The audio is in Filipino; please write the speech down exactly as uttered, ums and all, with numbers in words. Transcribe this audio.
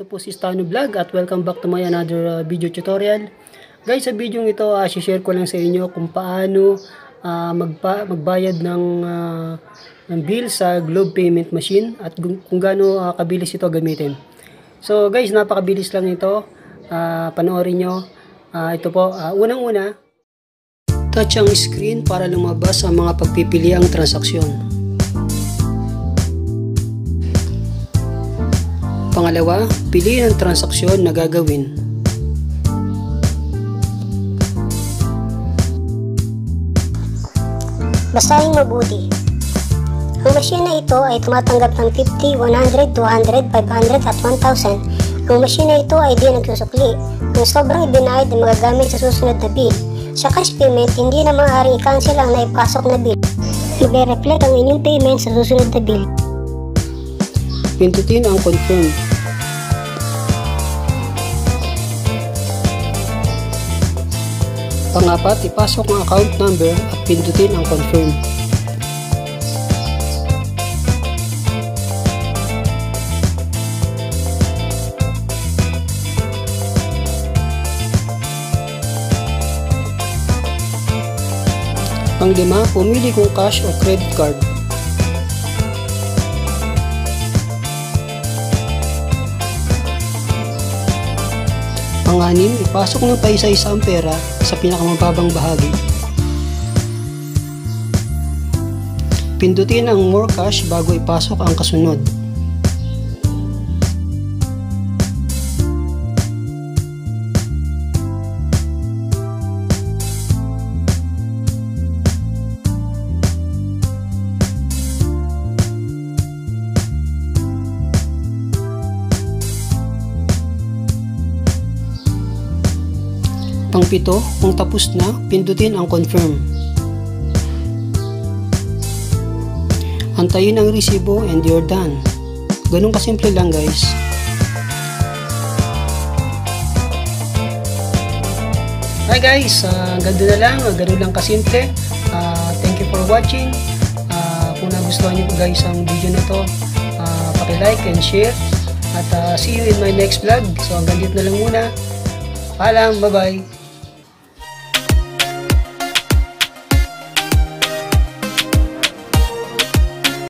ito po si Stano Vlog at welcome back to my another uh, video tutorial. Guys, sa video ito, uh, share ko lang sa inyo kung paano uh, magpa magbayad ng, uh, ng bill sa Globe Payment Machine at kung gaano uh, kabilis ito gamitin. So guys, napakabilis lang ito. Uh, panoorin nyo. Uh, ito po, uh, unang-una, touch ang screen para lumabas ang mga pagpipiliang transaksyon. Pangalawa, piliin ang transaksyon na gagawin. Basahin mabuti. Ang machine na ito ay tumatanggap ng fifty, one hundred, two hundred, five hundred at one thousand. Ang machine na ito ay di nagsusukli. Ang sobrang ibinayad ay magagamit sa susunod na bill. Sa cash payment, hindi na maaaring i-cancel ang naipasok na bill. Magre-reflect ang inyong payment sa susunod na bill. Pindutin ang confirm. Pangapat, ipasok ang account number at pindutin ang confirm. Panglima, pumili kung cash o credit card. Panganim, ipasok ng paisa-isa ang pera sa pinakamababang bahagi. Pindutin ang more cash bago ipasok ang kasunod. Pangpito, kung tapos na, pindutin ang confirm. Antayin ang resibo and you're done. Ganun kasimple lang guys. Hi guys, uh, ganda na lang, ganun lang kasimple. Uh, thank you for watching. Uh, kung nagustuhan nyo guys ang video na to, uh, paki-like and share. At uh, see you in my next vlog. So hanggang dito na lang muna. Paalam, bye bye.